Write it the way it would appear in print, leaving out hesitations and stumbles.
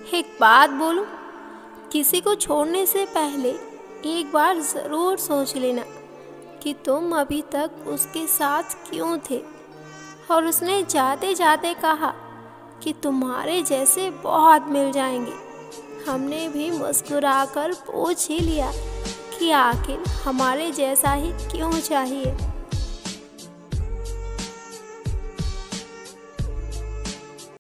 एक बात बोलूं, किसी को छोड़ने से पहले एक बार ज़रूर सोच लेना कि तुम अभी तक उसके साथ क्यों थे। और उसने जाते जाते कहा कि तुम्हारे जैसे बहुत मिल जाएंगे। हमने भी मुस्कुराकर पूछ ही लिया कि आखिर हमारे जैसा ही क्यों चाहिए।